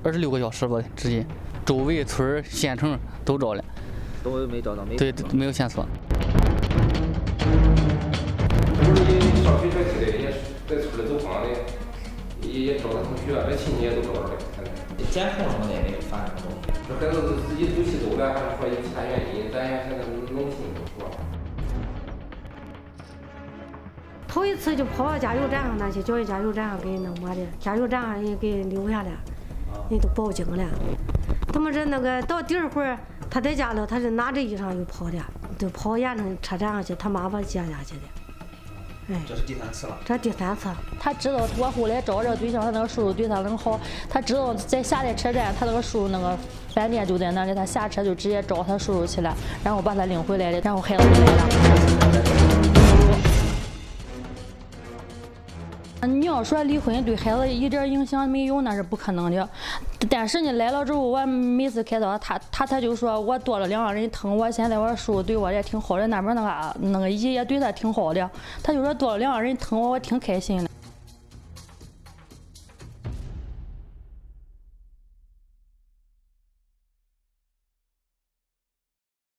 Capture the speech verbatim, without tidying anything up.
二十六个小时吧，直接周围村县城都找了， 都没找到，没对，没有线索。 不是你上学这期的，也在村里走访的，也也找他同学，这亲戚也都找着了。现在监控什么的也没有发现什么东西。 这孩子是自己赌气走了，还是说有其他原因？咱也现在弄不清楚，是吧？ 头一次就跑到加油站上那去，交给加油站上给人弄么的，加油站上人给人留下了，人都报警了。他们说那个到第二回他在家了，他是拿着衣裳又跑的，就跑盐城车站上去，他妈把接下去的。哎， 这是第三次了。 这第三次。 他知道我后来找这个对象，他那个叔叔对他很好，他知道在下在车站，他那个叔叔那个饭店就在那里，他下车就直接找他叔叔去了，然后把他领回来的，然后孩子就来了。你要说离婚对孩子一点影响没有，那是不可能的。但是呢，来了之后，我每次开导他，他他就说我多了两个人疼我，现在我叔叔对我也挺好的，那边那个那个姨也对他挺好的，他就说多了两个人疼我，我挺开心的。